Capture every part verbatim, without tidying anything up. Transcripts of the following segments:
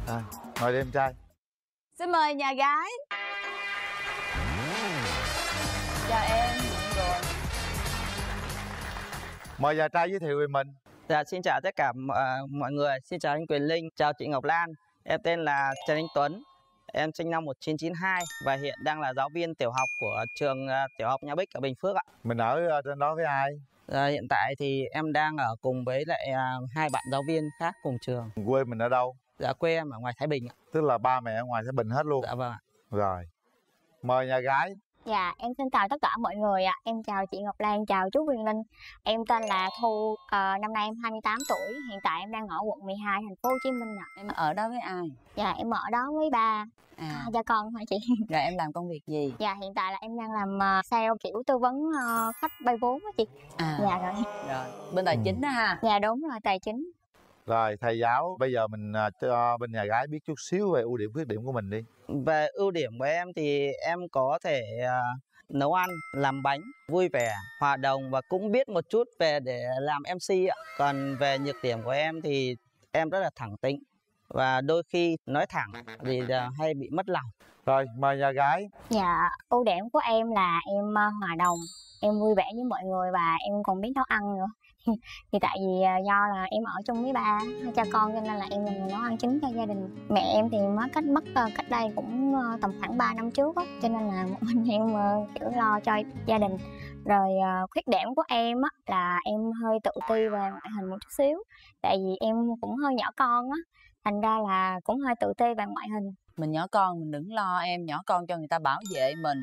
À, mời đi em trai. Xin mời nhà gái. Chào em. Rồi. Mời nhà trai giới thiệu về mình. Dạ, xin chào tất cả uh, mọi người. Xin chào anh Quyền Linh, chào chị Ngọc Lan. Em tên là Trần Anh Tuấn. Em sinh năm một nghìn chín trăm chín mươi hai và hiện đang là giáo viên tiểu học của trường uh, tiểu học Nhà Bích ở Bình Phước ạ. Mình ở trên đó với ai? Dạ, hiện tại thì em đang ở cùng với lại uh, hai bạn giáo viên khác cùng trường. Quê mình ở đâu? Dạ, quê em ở ngoài Thái Bình ạ. Tức là ba mẹ ở ngoài Thái Bình hết luôn? Dạ vâng ạ. Rồi, mời nhà gái. Dạ, em xin chào tất cả mọi người ạ. Em chào chị Ngọc Lan, chào chú Quyền Linh. Em tên là Thu, à, năm nay em hai mươi tám tuổi. Hiện tại em đang ở quận mười hai, thành phố Hồ Chí Minh ạ. Em ở đó với ai? Dạ, em ở đó với ba, À, cha con hả chị? rồi em làm công việc gì? Dạ, hiện tại là em đang làm uh, sale kiểu tư vấn uh, khách vay vốn á chị. À, Dạ rồi. rồi, bên tài Ừ. chính đó ha. Dạ đúng rồi, tài chính. Rồi, thầy giáo, bây giờ mình uh, cho bên nhà gái biết chút xíu về ưu điểm khuyết điểm của mình đi. Về ưu điểm của em thì em có thể uh, nấu ăn, làm bánh, vui vẻ, hòa đồng và cũng biết một chút về để làm em xê ạ. Còn về nhược điểm của em thì em rất là thẳng tính và đôi khi nói thẳng thì uh, hay bị mất lòng. Rồi, mời nhà gái. Dạ, ưu điểm của em là em uh, hòa đồng, em vui vẻ với mọi người và em còn biết nấu ăn nữa. Thì tại vì uh, do là em ở chung với ba, hai cha con, cho nên là em là người nấu ăn chính cho gia đình. Mẹ em thì mới cách mất uh, cách đây cũng uh, tầm khoảng ba năm trước á, cho nên là một mình em uh, kiểu lo cho gia đình. Rồi uh, khuyết điểm của em á là em hơi tự ti về ngoại hình một chút xíu, tại vì em cũng hơi nhỏ con á, thành ra là cũng hơi tự ti về ngoại hình. Mình nhỏ con mình đừng lo em, nhỏ con cho người ta bảo vệ mình.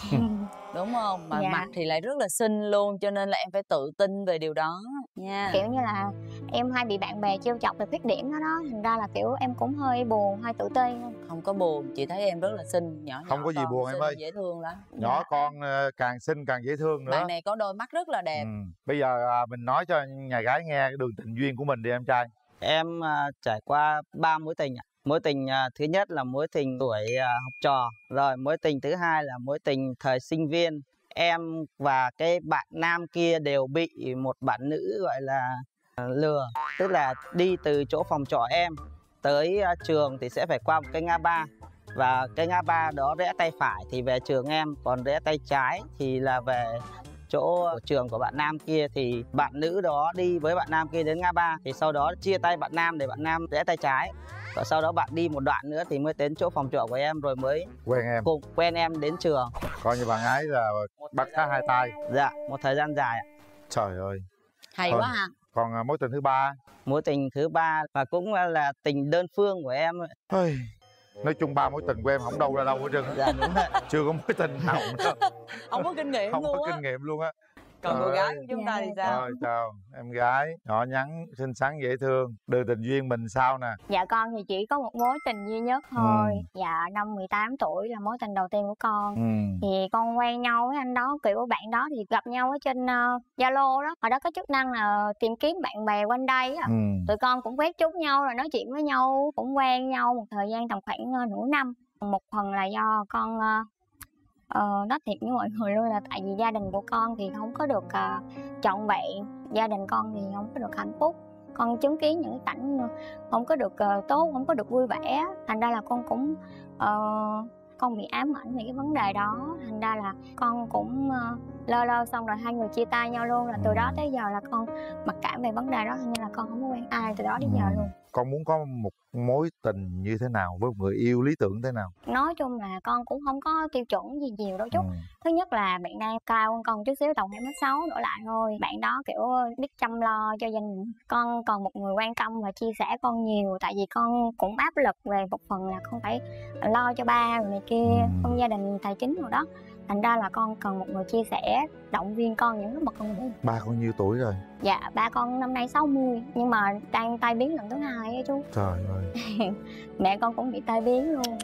Đúng không? Mà Dạ. mặt thì lại rất là xinh luôn, cho nên là em phải tự tin về điều đó nha. Kiểu như là em hay bị bạn bè trêu chọc về khuyết điểm đó đó, thành ra là kiểu em cũng hơi buồn, hơi tự ti. Không có buồn, chị thấy em rất là xinh, nhỏ nhỏ Không có gì con, buồn em xinh, ơi. dễ thương lắm. Nhỏ Dạ. con uh, càng xinh càng dễ thương nữa. Bạn này có đôi mắt rất là đẹp. Ừ. Bây giờ uh, mình nói cho nhà gái nghe cái đường tình duyên của mình đi em trai. Em uh, trải qua ba mối tình ạ. Mối tình uh, thứ nhất là mối tình tuổi uh, học trò. Rồi mối tình thứ hai là mối tình thời sinh viên. Em và cái bạn nam kia đều bị một bạn nữ gọi là uh, lừa. Tức là đi từ chỗ phòng trọ em tới uh, trường thì sẽ phải qua một cái ngã ba. Và cái ngã ba đó rẽ tay phải thì về trường em, còn rẽ tay trái thì là về chỗ của trường của bạn nam kia. Thì bạn nữ đó đi với bạn nam kia đến ngã ba, thì sau đó chia tay bạn nam để bạn nam rẽ tay trái, và sau đó bạn đi một đoạn nữa thì mới đến chỗ phòng trọ của em, rồi mới Quen em. cùng quen em đến trường. Coi như bạn ấy là bắt cá hai tay. Dạ, một thời gian dài ạ. Trời ơi. Hay Thôi. quá ha. Còn uh, mối tình thứ ba. Mối tình thứ ba và cũng là tình đơn phương của em. Ôi, nói chung ba mối tình của em không đâu ra đâu hết trơn. Dạ đúng rồi. Chưa có mối tình nào nữa. Không có kinh nghiệm Không luôn có á. kinh nghiệm luôn á. Còn cô Trời gái ơi. của chúng ta thì Dạ. sao? Rồi chào em gái nhỏ nhắn xinh xắn dễ thương. Đường tình duyên mình sao nè? Dạ con thì chỉ có một mối tình duy nhất thôi. Ừ. Dạ năm mười tám tuổi là mối tình đầu tiên của con. Ừ. Thì con quen nhau với anh đó, kiểu bạn đó thì gặp nhau ở trên Zalo uh, đó. Hồi đó có chức năng là tìm kiếm bạn bè quanh đây á. Ừ. Tụi con cũng quét chút nhau rồi nói chuyện với nhau, cũng quen nhau một thời gian tầm khoảng uh, nửa năm. Một phần là do con uh, uh, nói thiệt với mọi người luôn là tại vì gia đình của con thì không có được uh, trọn vẹn. Gia đình con thì không có được hạnh phúc. Con chứng kiến những cảnh không có được uh, tốt, không có được vui vẻ. Thành ra là con cũng uh, con bị ám ảnh về cái vấn đề đó. Thành ra là con cũng uh, lơ lơ, xong rồi hai người chia tay nhau luôn. Là từ đó tới giờ là con mặc cảm về vấn đề đó, nên là con không có quen ai từ đó đến giờ luôn. Con muốn có một mối tình như thế nào, với một người yêu lý tưởng thế nào? Nói chung là con cũng không có tiêu chuẩn gì nhiều đâu chút. Ừ. Thứ nhất là bạn nam cao hơn con chút xíu, tầm hai mét sáu đổ lại thôi. Bạn đó kiểu biết chăm lo cho gia đình. Con còn một người quan tâm và chia sẻ con nhiều. Tại vì con cũng áp lực về một phần là con phải lo cho ba rồi này kia, con gia đình tài chính rồi đó. Thành ra là con cần một người chia sẻ, động viên con những lúc mà con buồn. Ba con nhiêu tuổi rồi? Dạ ba con năm nay sáu mươi, nhưng mà đang tai biến lần thứ hai á chú. Trời ơi. Mẹ con cũng bị tai biến luôn.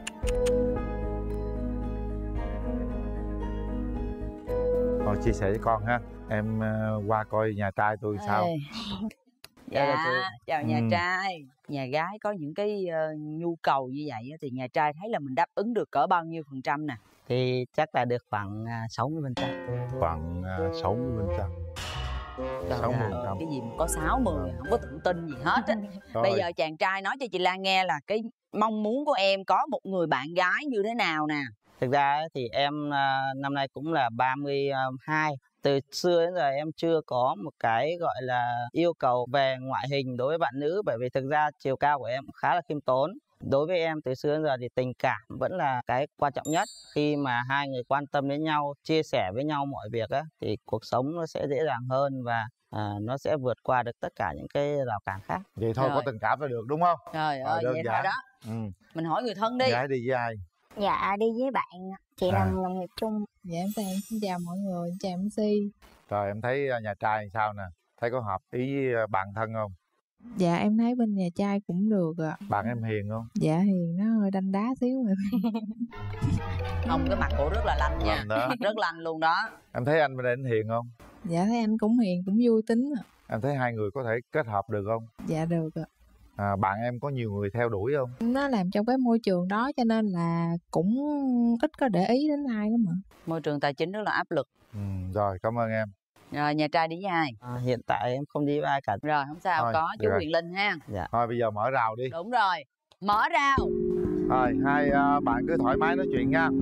Thôi chia sẻ với con ha. Em uh, qua coi nhà trai tôi sao. Ê. Dạ, Dạ, chào nhà Ừ. trai. Nhà gái có những cái uh, nhu cầu như vậy á, thì nhà trai thấy là mình đáp ứng được cỡ bao nhiêu phần trăm nè? Thì chắc là được khoảng uh, sáu mươi phần trăm. Khoảng uh, sáu mươi phần trăm. Trời sáu mươi ơi, phần trăm. cái gì mà có sáu mươi không có tự tin gì hết á. Rồi. Bây giờ chàng trai nói cho chị Lan nghe là cái mong muốn của em có một người bạn gái như thế nào nè. Thực ra ấy, thì em à, năm nay cũng là ba mươi hai. Từ xưa đến giờ em chưa có một cái gọi là yêu cầu về ngoại hình đối với bạn nữ. Bởi vì thực ra chiều cao của em khá là khiêm tốn. Đối với em từ xưa đến giờ thì tình cảm vẫn là cái quan trọng nhất. Khi mà hai người quan tâm đến nhau, chia sẻ với nhau mọi việc á, thì cuộc sống nó sẽ dễ dàng hơn và à, nó sẽ vượt qua được tất cả những cái rào cản khác. Vậy thôi, Rồi. có tình cảm là được đúng không? Trời Rồi, ơi, đơn vậy thôi giản. đó. Ừ. Mình hỏi người thân đi. Gái đi với ai? Dạ đi với bạn, chị À. làm đồng nghiệp chung. Dạ em chào, em xin chào mọi người, em chào em xê. Rồi em thấy à, nhà trai làm sao nè? Thấy có hợp ý với à, bạn thân không? Dạ em thấy bên nhà trai cũng được ạ. Bạn em hiền không? Dạ hiền, nó hơi đanh đá xíu rồi. Không, cái mặt cổ rất là lanh nha. Lanh đó. Mặt rất lanh luôn đó. Em thấy anh bên đây anh hiền không? Dạ thấy anh cũng hiền, cũng vui tính ạ. Em thấy hai người có thể kết hợp được không? Dạ được ạ. À, bạn em có nhiều người theo đuổi không? Nó làm trong cái môi trường đó cho nên là cũng ít có để ý đến ai lắm ạ. Môi trường tài chính rất là áp lực. Ừ, rồi cảm ơn em. Rồi, nhà trai đi với ai? À, hiện tại em không đi với ai cả. Rồi, không sao, Thôi, có được chú rồi. Quyền Linh ha. Dạ. Thôi bây giờ mở rào đi. Đúng rồi, mở rào. Rồi hai à, bạn cứ thoải mái nói chuyện nha.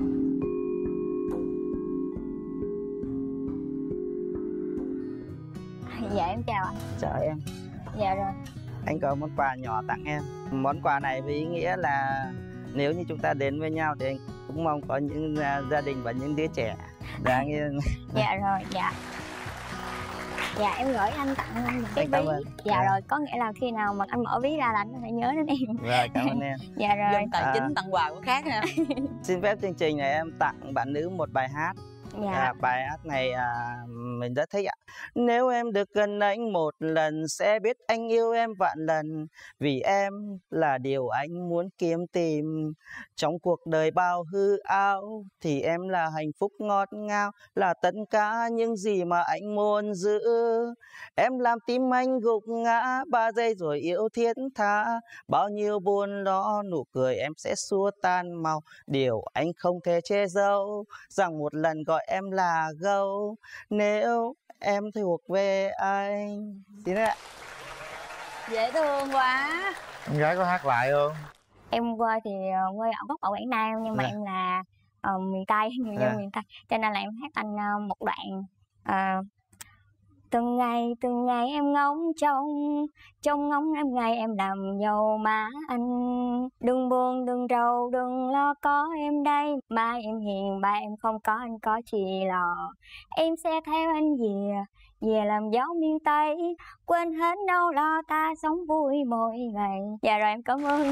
Dạ em chào anh. Chào em. Dạ rồi. Anh có món quà nhỏ tặng em. Món quà này với ý nghĩa là nếu như chúng ta đến với nhau thì anh cũng mong có những uh, gia đình và những đứa trẻ đáng yêu. Dạ rồi, dạ. Dạ em gửi anh tặng anh một cái Anh cảm ví. ơn. Dạ Dạ. rồi, có nghĩa là khi nào mà anh mở ví ra là anh có thể nhớ đến em. Rồi, cảm ơn em. Dạ rồi. Dân tài À. chính tặng quà của khác ha. Xin phép chương trình này em tặng bạn nữ một bài hát. Dạ. À, bài hát này à, mình rất thích ạ. Nếu em được gần anh một lần sẽ biết anh yêu em vạn lần. Vì em là điều anh muốn kiếm tìm. Trong cuộc đời bao hư ảo thì em là hạnh phúc ngọt ngào, là tất cả những gì mà anh muốn giữ. Em làm tim anh gục ngã, ba giây rồi yêu thiết tha. Bao nhiêu buồn lo, nụ cười em sẽ xua tan mau. Điều anh không thể che giấu rằng một lần gọi em là gấu. Nếu em thuộc về anh. Xin ạ. Dễ thương quá. Con gái có hát lại không? Em quê thì ờ, quê ở gốc ở Quảng Nam nhưng mà Dạ. em là ờ, miền Tây, người dân Dạ. miền Tây. Cho nên là em hát anh ờ, một đoạn. Ờ, từng ngày từng ngày em ngóng trông, trông ngóng em ngày em làm dâu má anh. Đừng buồn đừng rầu đừng lo có em đây, ba em hiền ba em không có anh có chi lo. Em sẽ theo anh về, về làm dấu miền Tây, quên hết đâu lo ta sống vui mỗi ngày. Dạ rồi em cảm ơn.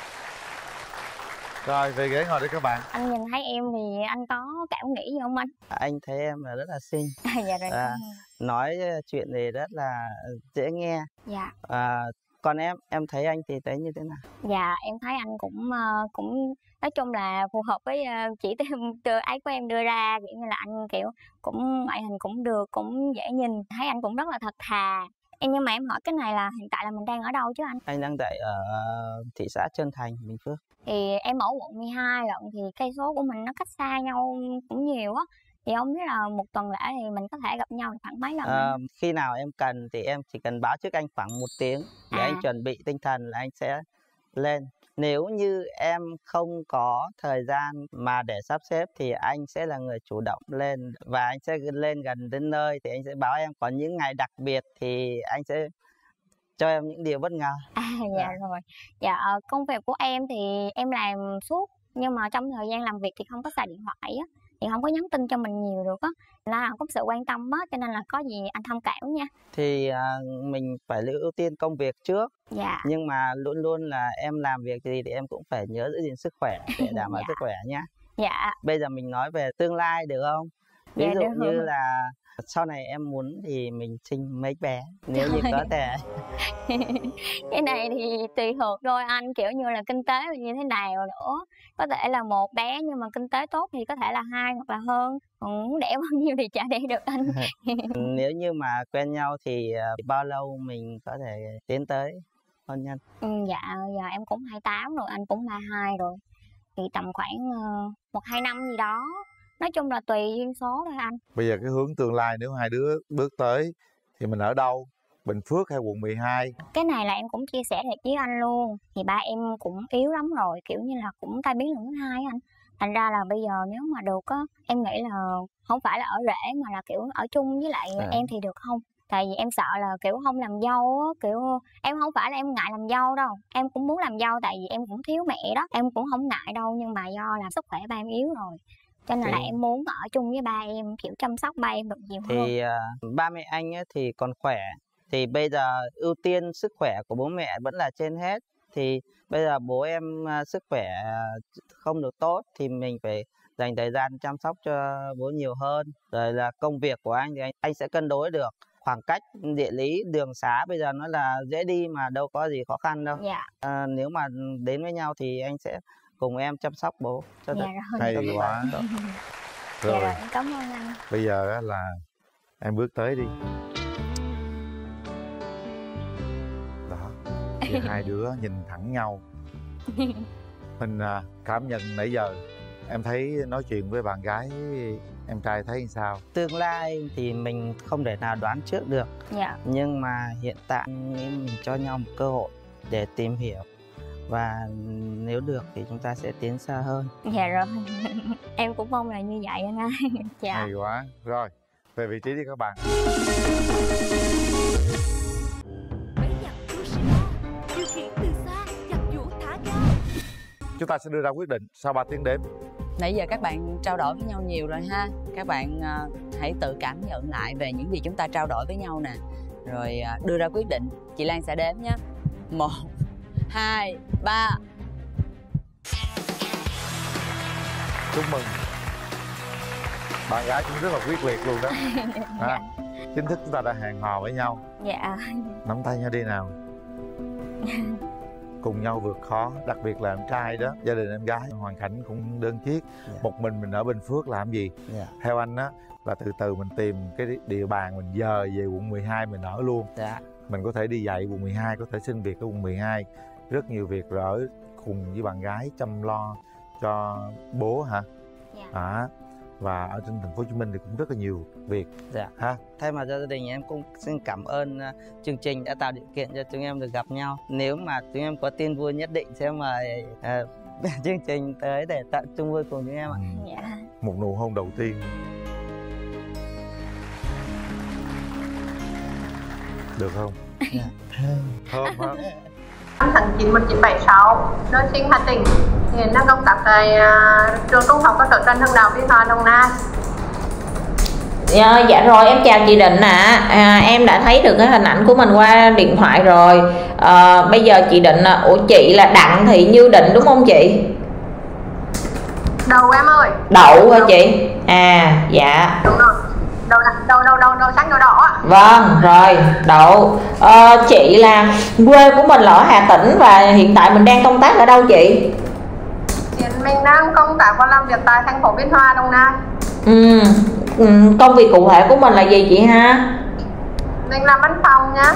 Rồi về ghế ngồi đi các bạn. Anh nhìn thấy em thì anh có cảm nghĩ gì không anh? Anh thấy em là rất là xinh. Dạ rồi. À. Nói chuyện thì rất là dễ nghe. Dạ. À, còn em, em thấy anh thì thấy như thế nào? Dạ em thấy anh cũng uh, cũng nói chung là phù hợp với uh, chỉ tiêu ấy của em đưa ra, kiểu như là anh kiểu cũng ngoại hình cũng được, cũng dễ nhìn, thấy anh cũng rất là thật thà. Em nhưng mà em hỏi cái này là hiện tại là mình đang ở đâu chứ anh? Anh đang tại ở thị xã Trơn Thành, Bình Phước. Thì em ở quận mười hai lận, thì cây số của mình nó cách xa nhau cũng nhiều á. Thì không biết là một tuần lễ thì mình có thể gặp nhau khoảng mấy lần? À, khi nào em cần thì em chỉ cần báo trước anh khoảng một tiếng để À. anh chuẩn bị tinh thần là anh sẽ lên. Nếu như em không có thời gian mà để sắp xếp thì anh sẽ là người chủ động lên và anh sẽ lên gần đến nơi thì anh sẽ báo em. Còn những ngày đặc biệt thì anh sẽ cho em những điều bất ngờ. À dạ À. rồi. Dạ ờ, công việc của em thì em làm suốt, nhưng mà trong thời gian làm việc thì không có xài điện thoại á, thì không có nhắn tin cho mình nhiều được á, là không có sự quan tâm á, cho nên là có gì anh thông cảm nha. Thì à, mình phải ưu tiên công việc trước. Dạ. Nhưng mà luôn luôn là em làm việc gì thì em cũng phải nhớ giữ gìn sức khỏe để đảm bảo Dạ. sức khỏe nhé. Dạ. Bây giờ mình nói về tương lai được không? Ví Dạ, dụ được. như là sau này em muốn thì mình sinh mấy bé nếu như có thể. Cái này thì tùy thuộc thôi anh, kiểu như là kinh tế như thế nào nữa. Có thể là một bé nhưng mà kinh tế tốt thì có thể là hai hoặc là hơn. Còn muốn đẻ bao nhiêu thì chả đẻ được anh. Nếu như mà quen nhau thì uh, bao lâu mình có thể tiến tới hôn nhân? Ừ, dạ giờ em cũng hai mươi tám rồi, anh cũng ba mươi hai rồi. Thì tầm khoảng uh, một hai năm gì đó. Nói chung là tùy duyên số thôi anh. Bây giờ cái hướng tương lai nếu hai đứa bước tới thì mình ở đâu? Bình Phước hay quận mười hai? Cái này là em cũng chia sẻ thiệt với anh luôn. Thì ba em cũng yếu lắm rồi, kiểu như là cũng tai biến lần thứ hai anh. Thành ra là bây giờ nếu mà được á, em nghĩ là không phải là ở rể mà là kiểu ở chung với lại à. em thì được không? Tại vì em sợ là kiểu không làm dâu á, kiểu em không phải là em ngại làm dâu đâu, em cũng muốn làm dâu tại vì em cũng thiếu mẹ đó, em cũng không ngại đâu, nhưng mà do là sức khỏe ba em yếu rồi cho nên thì... là em muốn ở chung với ba em, kiểu chăm sóc ba em được nhiều thì, hơn. Thì uh, ba mẹ anh ấy thì còn khỏe, thì bây giờ ưu tiên sức khỏe của bố mẹ vẫn là trên hết. Thì bây giờ bố em uh, sức khỏe không được tốt thì mình phải dành thời gian chăm sóc cho bố nhiều hơn. Rồi là công việc của anh thì anh, anh sẽ cân đối được. Khoảng cách địa lý, đường xá bây giờ nó là dễ đi mà đâu có gì khó khăn đâu. Dạ. À, nếu mà đến với nhau thì anh sẽ cùng em chăm sóc bố cho dạ được. Rồi. Hay quá. Rồi. Rồi. Dạ rồi, em cảm ơn anh. Bây giờ là em bước tới đi. Đó. Thì hai đứa nhìn thẳng nhau. Mình cảm nhận nãy giờ em thấy nói chuyện với bạn gái, em trai thấy sao? Tương lai thì mình không thể nào đoán trước được. Dạ. Nhưng mà hiện tại mình cho nhau một cơ hội để tìm hiểu. Và nếu được thì chúng ta sẽ tiến xa hơn. Dạ rồi. Em cũng mong là như vậy anh ơi. Dạ. Hay quá. Rồi, về vị trí đi các bạn. Chúng ta sẽ đưa ra quyết định sau ba tiếng đếm. Nãy giờ các bạn trao đổi với nhau nhiều rồi ha. Các bạn uh, hãy tự cảm nhận lại về những gì chúng ta trao đổi với nhau nè. Rồi uh, đưa ra quyết định. Chị Lan sẽ đếm nhé. Một, hai, ba. Chúc mừng. Bạn gái cũng rất là quyết liệt luôn đó. À, chính thức chúng ta đã hẹn hò với nhau. Dạ. Nắm tay nhau đi nào. Cùng nhau vượt khó, đặc biệt là em trai đó, gia đình em gái hoàn cảnh cũng đơn chiếc. Yeah. Một mình mình ở Bình Phước làm gì? Yeah. Theo anh á là từ từ mình tìm cái địa bàn mình dời về quận mười hai mình ở luôn. Yeah. Mình có thể đi dạy quận mười hai, có thể xin việc ở quận mười hai. Rất nhiều việc rồi ở cùng với bạn gái chăm lo cho bố hả? Yeah. À, và ở trên thành phố Hồ Chí Minh thì cũng rất là nhiều việc. Dạ. Ha. Thay mặt cho gia đình em cũng xin cảm ơn uh, chương trình đã tạo điều kiện cho chúng em được gặp nhau. Nếu mà chúng em có tin vui nhất định sẽ mời uh, chương trình tới để tận chung vui cùng chúng em ạ. Ừ. Dạ. Một nụ hôn đầu tiên. Được không? Dạ. Thơm hả? Năm tháng chín một nghìn chín trăm bảy mươi sáu, nơi sinh Hà Tĩnh, hiện đang công tác tại uh, trường trung học cơ sở Trần Hưng Đạo, Biên Hòa, Đồng Nai. Dạ, dạ rồi, em chào chị Định ạ. À. À, em đã thấy được cái hình ảnh của mình qua điện thoại rồi. À, bây giờ chị Định, ủa chị là Đặng Thị Như Định đúng không chị? Đậu em ơi. Đậu hả chị? À, dạ. Đúng rồi. Đậu đậu đậu đậu đậu xanh đậu đỏ ạ. Vâng, rồi, Đậu. À, chị là quê của mình là ở Hà Tĩnh và hiện tại mình đang công tác ở đâu chị? Hiện mình đang công tác và làm việc tại thành phố Biên Hòa, Đồng Nai. Ừ. Ừ, công việc cụ thể của mình là gì chị ha? Mình làm văn phòng nhá.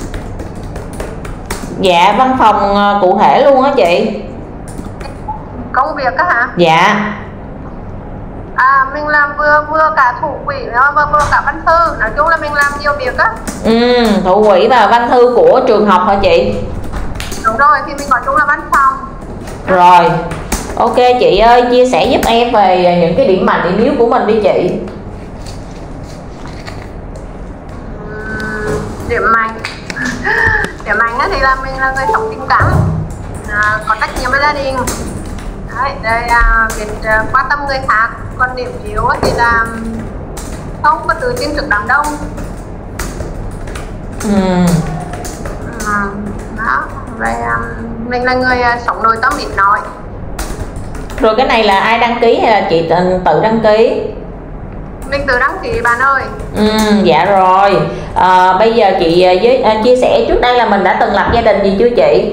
Dạ, văn phòng cụ thể luôn á chị. Công việc á hả? Dạ. À, mình làm vừa vừa cả thủ quỹ vừa vừa cả văn thư, nói chung là mình làm nhiều việc á. Ừ, thủ quỹ và văn thư của trường học hả chị? Đúng rồi, thì mình gọi chung là văn phòng. Rồi. Ok chị ơi, chia sẻ giúp em về những cái điểm mạnh điểm yếu của mình đi chị. Điểm mạnh điểm mạnh thì là mình là người sống tình cảm, à, có trách nhiệm với gia đình. Đấy, đây là việc uh, quan tâm người khác. Còn điểm yếu thì là không có tự tin trước đám đông. Ừ. À, đó. Vậy um, mình là người uh, sống nội tâm ít nói. Rồi cái này là ai đăng ký hay là chị tự đăng ký? Mình tự đăng ký bạn ơi. Ừ, dạ rồi. À, bây giờ chị với à, chia sẻ trước đây là mình đã từng lập gia đình gì chưa chị?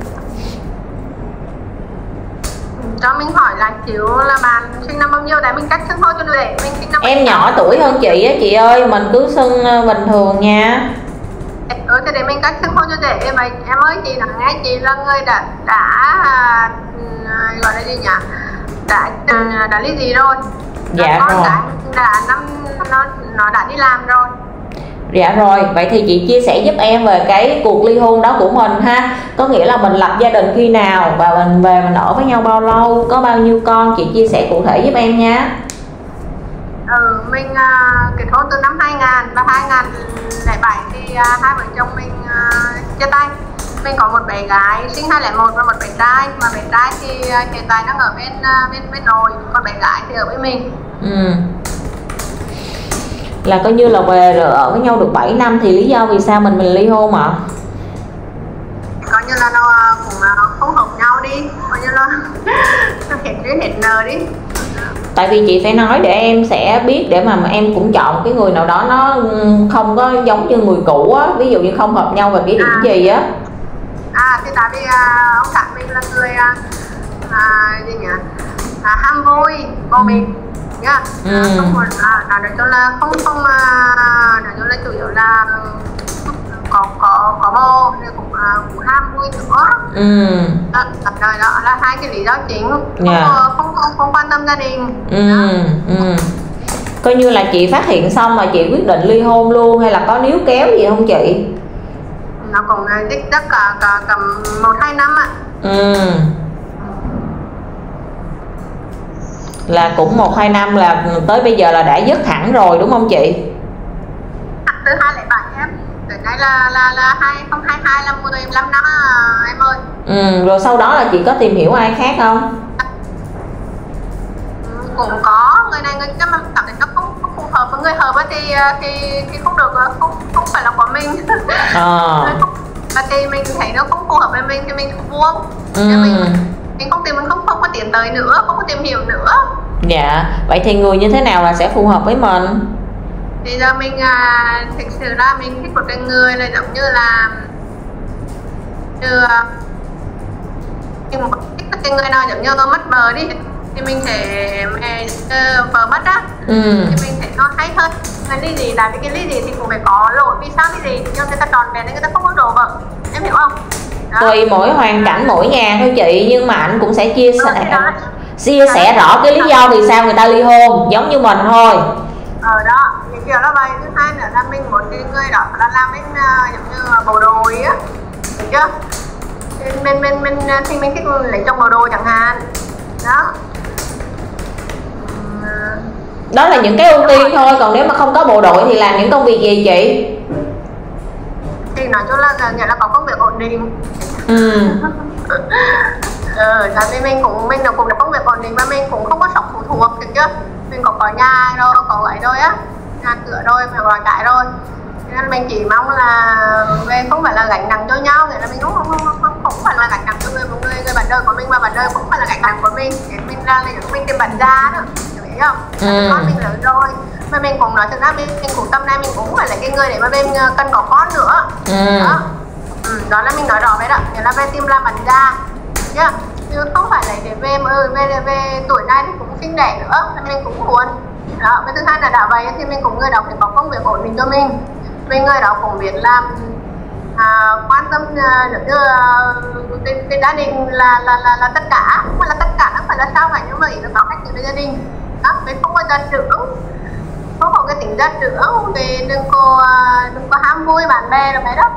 Cho mình hỏi là xíu là bạn sinh năm bao nhiêu, tại mình cách xưng hô cho để mình sinh năm em nhỏ tuổi hơn chị á chị ơi, mình cứ xưng bình thường nha. Ừ, thì để mình cách xưng hô cho dễ. Vậy em ơi, chị nói nghe, chị là người đã đã uh, gọi là gì nhỉ, đã uh, đã ly dị rồi. Dạ con rồi. đã, đã năm nó nó đã đi làm rồi. Dạ rồi, vậy thì chị chia sẻ giúp em về cái cuộc ly hôn đó của mình ha. Có nghĩa là mình lập gia đình khi nào và mình về mình ở với nhau bao lâu, có bao nhiêu con, chị chia sẻ cụ thể giúp em nha. Ừ, mình uh, kết hôn từ năm hai nghìn và hai nghìn lẻ bảy thì uh, hai vợ chồng mình uh, chia tay. Mình có một bé gái sinh hai không không một và một bé trai, mà bé trai thì uh, hiện tại đang ở bên uh, bên bên nội, còn bé gái thì ở với mình. Ừ. Là coi như là về rồi ở với nhau được bảy năm thì lý do vì sao mình mình ly hôn ạ? Coi như là nó cũng không hợp nhau đi, coi như là nó hết duyên hết nợ đi. Tại vì chị phải nói để em sẽ biết để mà em cũng chọn cái người nào đó nó không có giống như người cũ á, ví dụ như không hợp nhau về cái điểm à. gì á. À thì tại vì uh, ông xã mình là người uh, uh, gì nhỉ? Uh, ham vui, vô mình nhá. Ừ. Uh, không muốn uh, nói chung là không không uh, nói chung là chủ yếu là có có có bồ nên cũng uh, cũng ham vui nữa. Ừ. Đó, rồi đó là hai cái lý do chính. Không, yeah. không, không không quan tâm gia đình. Ừ. Ừ. Coi như là chị phát hiện xong mà chị quyết định ly hôn luôn hay là có níu kéo gì không chị? Nó cũng tích tất cả cả cầm một hai năm ạ. Ừ. Là cũng một hai năm là tới bây giờ là đã dứt hẳn rồi đúng không chị? Từ hai không không bảy em, từ nay là là là hai không hai hai là mười lăm năm em ơi. Ừ, rồi sau đó là chị có tìm hiểu ai khác không? Cũng có, người này người kia mà cảm thấy nó không, không phù hợp với người hợp thì thì thì không được, không không phải là của mình. À. Và thì mình thấy nó không phù hợp với mình thì mình không buông. Ừ. Mình mình không tìm, mình không không có tiến tới nữa, không có tìm hiểu nữa. Dạ, vậy thì người như thế nào là sẽ phù hợp với mình? Thì giờ mình à, thực sự ra mình thích một cái người là giống như là như mình thích cái người nào giống như mất bờ đi thì mình sẽ uh, vợ mất á. Ừ. Thì mình sẽ nó hay hơn. Cái lý gì là cái lý gì thì cũng phải có lỗi, vì sao cái gì nhưng người ta tròn vẹn nên người ta không có đồ vợ, em hiểu không? Đó. Tùy mỗi hoàn cảnh mỗi nhà thôi chị, nhưng mà anh cũng sẽ chia sẻ ừ, chia sẻ rõ cái lý do vì sao người ta ly hôn giống như mình thôi. Ờ đó, thì kiểu đó vậy. Thứ hai nữa là mình muốn cái người đó là làm bên uh, giống như bộ đồ á, được chưa? Mình mình mình thì mình thích lấy trong bộ đồ chẳng hạn. Đó. Đó là những cái ưu tiên thôi, còn nếu mà không có bộ đội thì làm những công việc gì chị? Thì nói chung là nghĩa là có công việc ổn định. Ừ. Ừ, tại vì mình cũng mình cũng có công việc ổn định và mình cũng không có sống phụ thuộc, được chưa? Mình cũng có nhà rồi, có ấy rồi á, nhà cửa rồi, phải gọi cái rồi. Nên mình chỉ mong là về không phải là gánh nặng cho nhau, nghĩa là mình không không không không, không phải là gánh nặng cho người một người người bạn đời của mình, mà bạn đời cũng phải là gánh nặng của mình. Để mình ra là mình tìm bạn ra đó, hiểu không? Ừ. Con mình lớn rồi, mà mình cũng nói thực ra mình, mình cũng tâm này mình cũng phải là cái người để mà bên cần có con nữa. Ừ. Đó. Ừ, đó là mình nói rõ với đó, nghĩa là về tìm làm bạn ra, nhá. Chứ không phải là để về mà ừ, về về tuổi này thì cũng sinh đẻ nữa, nên mình cũng muốn. Đó, với thứ hai là đã vậy thì mình cũng người đó phải có công việc ổn định cho mình. Vì người đó cũng biết làm à, quan tâm được như cái, cái gia đình là là là là tất cả, không phải là tất cả, không phải là sao phải, nhưng mà ý là có cách với gia đình. Đó, mình không có gia trưởng, không có cái tính gia trưởng, về đừng có đừng có ham vui bạn bè là phải đó.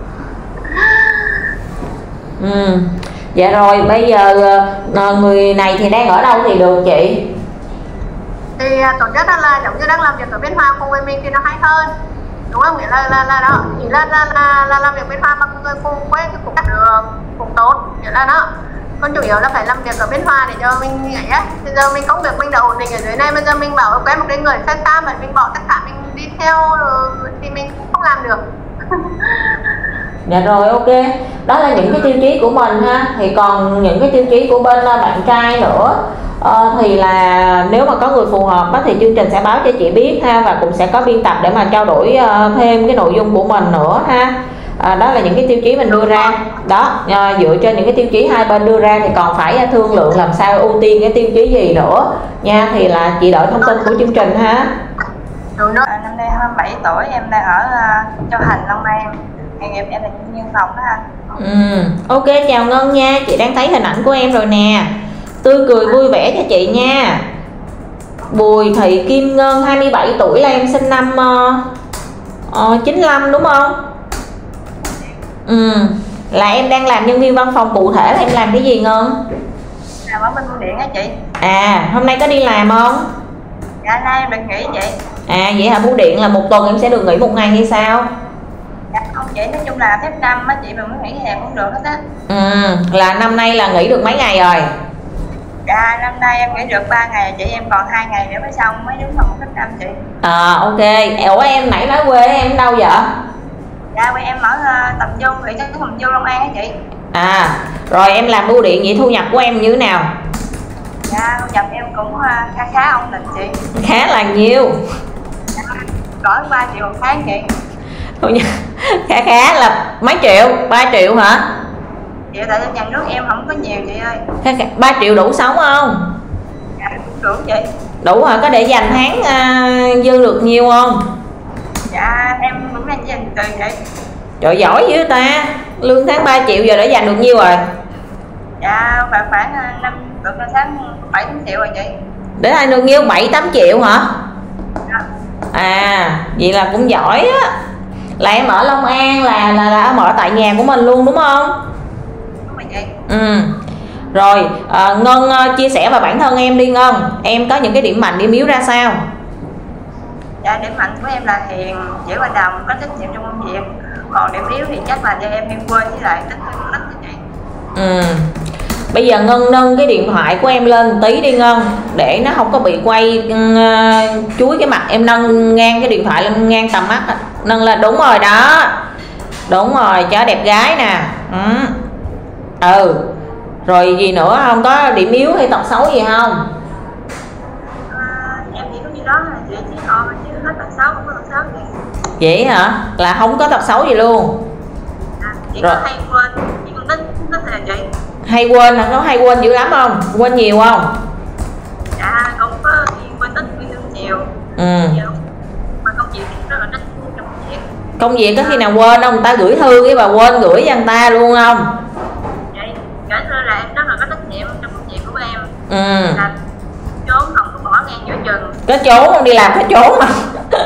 Ừ. Dạ rồi, bây giờ người này thì đang ở đâu thì được chị? Thì tốt nhất là giống như đang làm việc ở Biên Hòa cùng với mình thì nó hay hơn, đúng không? Nghĩa là là là đó, chỉ là là là, là làm việc Biên Hòa mà người cùng quen thì cũng được, cũng tốt, nghĩa là đó. Còn chủ yếu là phải làm việc ở Biên Hòa để cho mình nghĩ á. Bây giờ mình công việc mình đã ổn định ở dưới này, bây giờ mình bảo quen một cái người xa xa mà mình bỏ tất cả mình đi theo thì mình cũng không làm được. Dạ rồi, ok. Đó là những cái tiêu chí của mình ha. Thì còn những cái tiêu chí của bên bạn trai nữa ờ, thì là nếu mà có người phù hợp đó, thì chương trình sẽ báo cho chị biết ha, và cũng sẽ có biên tập để mà trao đổi uh, thêm cái nội dung của mình nữa ha. À, đó là những cái tiêu chí mình đưa ra đó. À, dựa trên những cái tiêu chí hai bên đưa ra thì còn phải thương lượng làm sao ưu tiên cái tiêu chí gì nữa nha. Thì là chị đợi thông tin của chương trình ha. À, năm nay hai mươi bảy tuổi, em đang ở uh, Châu Thành, Long An. Nghề nghiệp em là nhân viên phòng đó anh. Ừ, ok, chào Ngân nha. Chị đang thấy hình ảnh của em rồi nè. Tươi cười vui vẻ cho chị nha. Bùi Thị Kim Ngân, hai mươi bảy tuổi, là em sinh năm uh, Ờ, chín lăm đúng không? Ừ. Là em đang làm nhân viên văn phòng, cụ thể là em làm cái gì Ngân? Làm ở bên bưu điện á chị. À, hôm nay có đi làm không? Dạ nay em được nghỉ chị. À vậy hả, bưu điện là một tuần em sẽ được nghỉ một ngày hay sao? Dạ không chị, nói chung là phép năm á chị, mà muốn nghỉ hè cũng được hết á. Ừ, là năm nay là nghỉ được mấy ngày rồi? Dạ năm nay em nghỉ được ba ngày chị, em còn hai ngày nữa mới xong mới đúng vào một phép năm chị. À ok, ủa em nãy nói quê em đâu vậy? Dạ quê em ở uh, Tầm Du, thị trấn Tầm Du, Long An á chị. À, rồi em làm bưu điện vậy thu nhập của em như thế nào? Dạ thu nhập em cũng uh, khá khá ổn định chị. Khá là nhiều. Dạ, cỡ ba triệu một tháng chị. Thu nhập khá khá là mấy triệu? ba triệu hả? Dạ tại nhà nước em không có nhiều chị ơi. Khá khá, ba triệu đủ sống không? Dạ đủ chị. Đủ hả? Có để dành tháng uh, dư được nhiều không? Dạ em cũng đang dành từ chị. Trời giỏi dữ ta, lương tháng ba triệu giờ đã dành được nhiêu rồi? Dạ khoảng khoảng năm được tháng bảy tám triệu rồi chị. Để anh được nhiêu? bảy tám triệu hả? Dạ. À vậy là cũng giỏi á. Là em ở Long An là là là em ở tại nhà của mình luôn đúng không? Đúng rồi chị. Ừ. Rồi à, Ngân uh, chia sẻ về bản thân em đi Ngân. Em có những cái điểm mạnh điểm yếu ra sao? Dạ điểm mạnh của em là hiền, dễ hòa đồng, có trách nhiệm trong công việc. Còn điểm yếu thì chắc là do em hay quên với lại tính con nít đó chị. Ừ. Bây giờ Ngân nâng cái điện thoại của em lên tí đi Ngân, để nó không có bị quay uh, chuối cái mặt. Em nâng ngang cái điện thoại lên ngang tầm mắt. Nâng lên, đúng rồi đó. Đúng rồi, chó đẹp gái nè. Ừ. Ừ. Rồi gì nữa không? Có điểm yếu hay tật xấu gì không? À, em chỉ có gì đó là chị chỉ họ chứ hết tật xấu, không có tật xấu gì. Vậy hả? Là không có tật xấu gì luôn? À, chỉ rồi. Có hay quên, chỉ con nít nít là chị. Hay quên hả? Có hay quên dữ lắm không? Quên nhiều không? Dạ không có quên ít quên thương nhiều. Ừ. Nhiều. Mà công việc rất là trách trong công việc. Công việc có khi nào quên không? Người ta gửi thư cái bà quên gửi cho người ta luôn không? Vậy kể như là em rất là có trách nhiệm trong công việc của em. Ừ. Là trốn không có bỏ ngang giữa chừng. Có trốn không? Đi làm có trốn mà.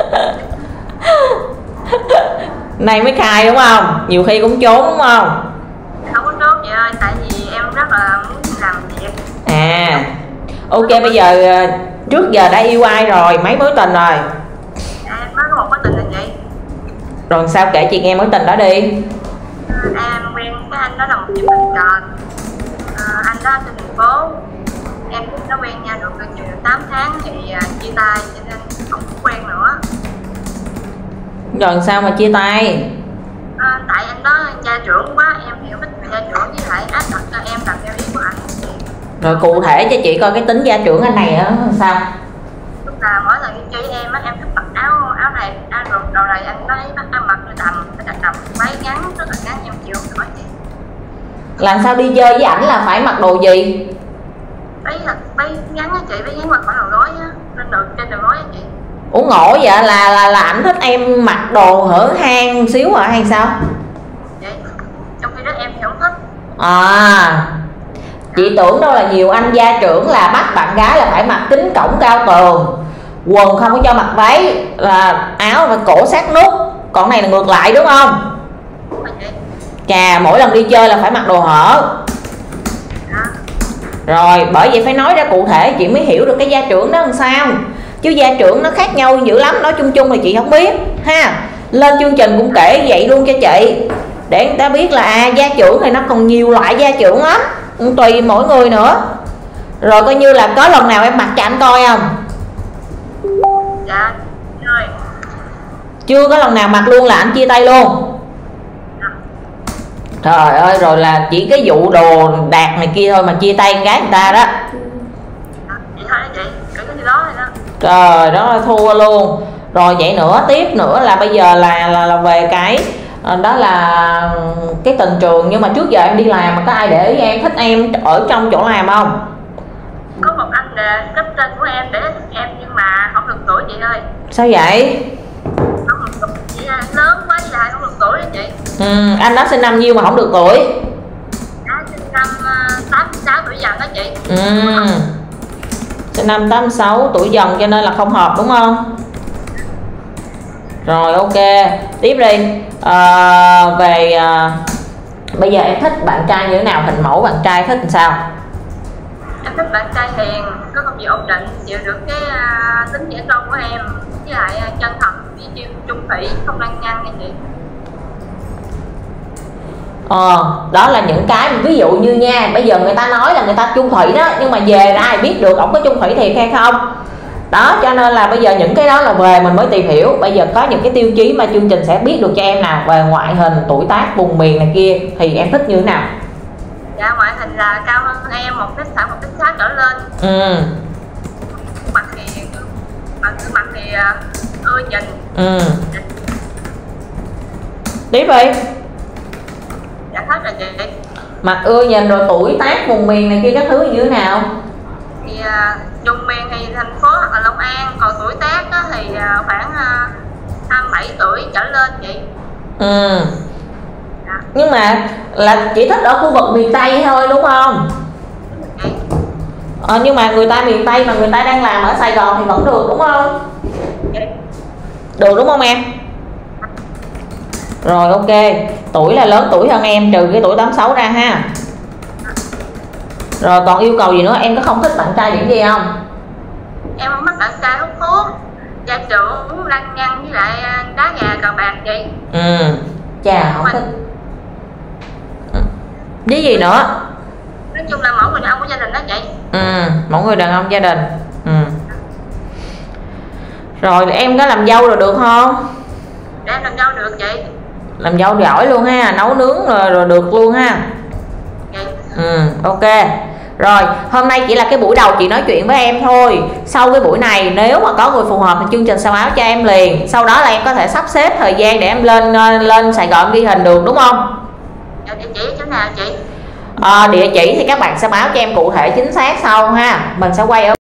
Này mới khai đúng không? Nhiều khi cũng trốn đúng không? Không có trốn chị ơi, tại vì em rất là muốn làm việc. À ok, bây giờ trước giờ đã yêu ai rồi? Mấy mối tình rồi? À, em mới có một mối tình là chị. Rồi sao kể chị nghe mối tình đó đi. À, em quen cái anh đó là một dịp tình cờ. À, anh đó trên thành phố. Em cũng đã quen nhau được chừng tám tháng thì uh, chia tay cho nên không quen nữa. Rồi sao mà chia tay? À, tại anh đó gia trưởng quá, em hiểu ít về gia trưởng với lại áp đặt cho em làm theo ý của anh. Rồi cụ thể cho chị coi cái tính gia trưởng anh này á sao? Lúc nào mỗi lần đi chơi với em á, em thích mặc áo áo này, áo đồ, đồ này anh nói bắt em mặc đôi đầm, cái đầm váy ngắn rất là ngắn, em chịu không nổi chị. Làm sao đi chơi với ảnh là phải mặc đồ gì? Váy là váy ngắn á chị, váy ngắn mặc khỏi đầu gối á, trên đường trên đường gối á chị. Ủa ngộ vậy, là là là ảnh thích em mặc đồ hở hang xíu hả hay sao? Vậy trong khi đó em thì không thích. À chị tưởng đâu là nhiều anh gia trưởng là bắt bạn gái là phải mặc kính cổng cao tường, quần không có cho mặc váy, là áo phải cổ sát nút. Còn này là ngược lại đúng không? Đúng rồi chị. Chà, mỗi lần đi chơi là phải mặc đồ hở. Đó. Rồi bởi vậy phải nói ra cụ thể chị mới hiểu được cái gia trưởng đó làm sao. Chứ gia trưởng nó khác nhau dữ lắm, nói chung chung là chị không biết ha. Lên chương trình cũng kể vậy luôn cho chị, để người ta biết là à, gia trưởng thì nó còn nhiều loại gia trưởng lắm, tùy mỗi người nữa. Rồi coi như là có lần nào em mặc cho anh coi không? Dạ rồi. Chưa có lần nào mặc luôn là anh chia tay luôn? Dạ. Trời ơi, rồi là chỉ cái vụ đồ đạc này kia thôi mà chia tay con gái người ta đó. Dạ, vậy thôi đó chị, cứ cái gì đó rồi đó. Trời đó thua luôn. Rồi vậy nữa, tiếp nữa là bây giờ là là, là về cái đó là cái tình trường. Nhưng mà trước giờ em đi làm mà có ai để ý em, thích em ở trong chỗ làm không? Có một anh đề cấp trên của em để thích em nhưng mà không được tuổi chị ơi. Sao vậy? Không được tuổi, chị lớn quá dài không được tuổi đó chị. Ừ, anh đó sinh năm nhiêu mà không được tuổi? Đã sinh năm tám mươi sáu tuổi dần đó chị. Ừ. Sinh năm tám mươi sáu tuổi dần cho nên là không hợp đúng không? Rồi ok, tiếp đi. À, về à, bây giờ em thích bạn trai như thế nào, hình mẫu bạn trai thích làm sao? Em thích bạn trai hiền, có công việc ổn định, chịu được cái uh, tính dễ công của em, với lại uh, chân thật, với chiêu trung thủy, không lăng nhăng nha chị. Ờ, đó là những cái ví dụ như nha, bây giờ người ta nói là người ta chung thủy đó, nhưng mà về ra ai biết được ổng có chung thủy thiệt hay không. Đó, cho nên là bây giờ những cái đó là về mình mới tìm hiểu. Bây giờ có những cái tiêu chí mà chương trình sẽ biết được cho em nào, về ngoại hình, tuổi tác, vùng miền này kia, thì em thích như thế nào? Dạ, ngoại hình là cao hơn em một cái sáu, một cái sáu trở lên. Ừ. Mặt thì mặt mặt thì uh, ưa nhìn. Ừ. Tiếp đi. Dạ hết rồi chị. Mặt ưa nhìn, rồi tuổi tác, vùng miền này kia các thứ như thế nào? Thì uh, vùng miền thì thành phố hoặc là Long An, còn tuổi tác á, thì uh, khoảng uh, hai mươi bảy tuổi trở lên chị. Ừ. Dạ. Nhưng mà là chỉ thích ở khu vực miền Tây thôi đúng không? Chị. Ờ, nhưng mà người ta miền Tây mà người ta đang làm ở Sài Gòn thì vẫn được đúng không? Chị. Được đúng không em? Rồi ok, tuổi là lớn tuổi hơn em, trừ cái tuổi tám sáu ra ha. Rồi còn yêu cầu gì nữa, em có không thích bạn trai điểm gì không? Em không thích bạn trai hút thuốc, gia trưởng, lăng nhăng với lại đá gà cờ bạc chị. Ừ, chà không thích. Với gì nữa? Nói chung là mẫu người đàn ông của gia đình đó chị. Ừ, mẫu người đàn ông gia đình. Ừ. Rồi em có làm dâu rồi được không? Để em làm dâu được chị. Làm dâu giỏi luôn ha, nấu nướng rồi, rồi được luôn ha. Chị. Ừ, ok. Rồi, hôm nay chỉ là cái buổi đầu chị nói chuyện với em thôi. Sau cái buổi này nếu mà có người phù hợp thì chương trình sẽ báo cho em liền. Sau đó là em có thể sắp xếp thời gian để em lên lên Sài Gòn ghi hình được đúng không? Dạ, địa chỉ chỗ nào chị? À, địa chỉ thì các bạn sẽ báo cho em cụ thể chính xác sau ha. Mình sẽ quay ở